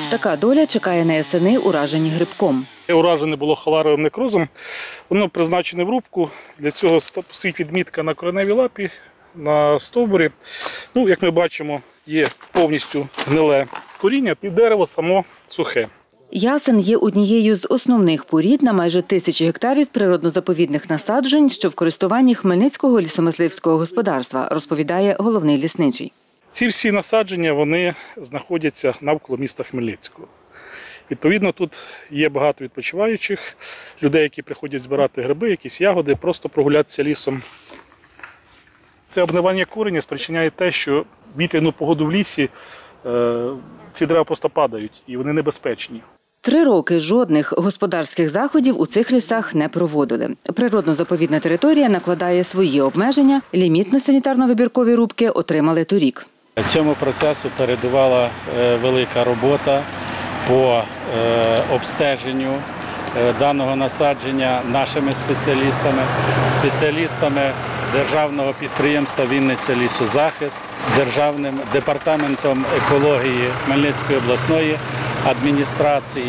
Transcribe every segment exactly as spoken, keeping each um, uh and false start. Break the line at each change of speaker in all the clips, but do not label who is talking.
Така доля чекає на ясени, уражені грибком.
Уражене було халаровим некрозом, воно призначене в рубку. Для цього стоїть відмітка на кореневій лапі, на стовбурі. Ну, як ми бачимо, є повністю гниле коріння, і дерево само сухе.
Ясен є однією з основних порід на майже тисячі гектарів природно-заповідних насаджень, що в користуванні Хмельницького лісомисливського господарства, розповідає головний лісничий.
Ці всі насадження, вони знаходяться навколо міста Хмельницького. Відповідно, тут є багато відпочиваючих, людей, які приходять збирати гриби, якісь ягоди, просто прогулятися лісом. Це обнивання кореня спричиняє те, що в вітряну погоду в лісі е, ці дерева просто падають і вони небезпечні.
Три роки жодних господарських заходів у цих лісах не проводили. Природно-заповідна територія накладає свої обмеження, ліміт на санітарно-вибіркові рубки отримали торік.
Цьому процесу передувала велика робота по обстеженню даного насадження нашими спеціалістами, спеціалістами державного підприємства «Вінниця лісозахист», Державним департаментом екології Хмельницької обласної адміністрації.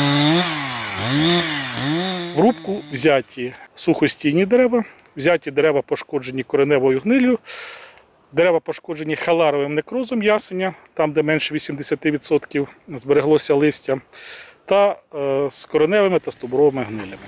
В рубку взяті сухостійні дерева, взяті дерева пошкоджені кореневою гниллю, дерева пошкоджені халаровим некрозом ясеня, там де менше вісімдесят відсотків збереглося листя, та е, з кореневими та стовбуровими гнилями.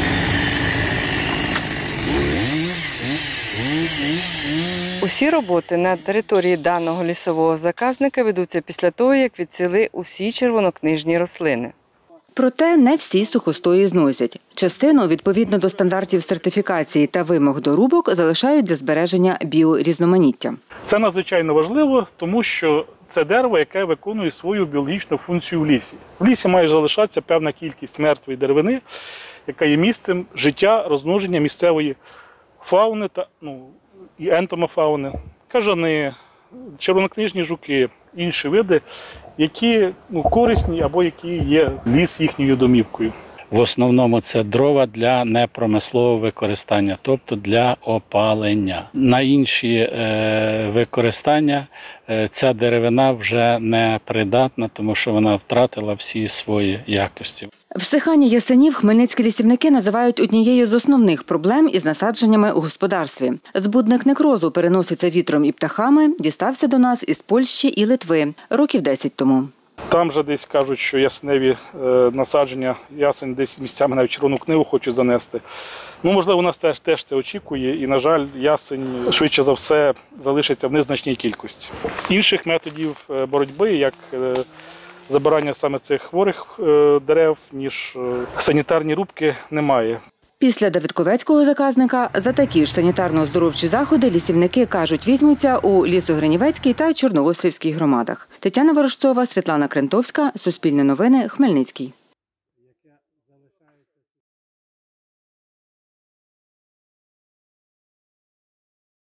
Усі роботи на території даного лісового заказника ведуться після того, як відсіли усі червонокнижні рослини.
Проте не всі сухостої зносять. Частину, відповідно до стандартів сертифікації та вимог до рубок, залишають для збереження біорізноманіття.
Це надзвичайно важливо, тому що це дерево, яке виконує свою біологічну функцію в лісі. В лісі має залишатися певна кількість мертвої деревини, яка є місцем життя, розмноження місцевої фауни та ну, і ентомофауни, кажани, червонокнижні жуки, інші види, які ну, корисні або які є ліс їхньою домівкою.
В основному це дрова для непромислового використання, тобто для опалення. На інші е, використання е, ця деревина вже не придатна, тому що вона втратила всі свої якості.
Всихання ясенів хмельницькі лісівники називають однією з основних проблем із насадженнями у господарстві. Збудник некрозу переноситься вітром і птахами, дістався до нас із Польщі і Литви років десять тому.
Там же десь кажуть, що ясневі е, насадження, ясень десь місцями навіть червону книгу хочуть занести. Ну, можливо, у нас теж, теж це очікує і, на жаль, ясень швидше за все залишиться в незначній кількості. Інших методів боротьби, як е, забирання саме цих хворих е, дерев, ніж е, санітарні рубки, немає.
Після давидковецького заказника за такі ж санітарно-оздоровчі заходи лісівники, кажуть, візьмуться у Лісогринівецькій та Чорноострівській громадах. Тетяна Ворожцова, Світлана Крентовська, Суспільне новини, Хмельницький.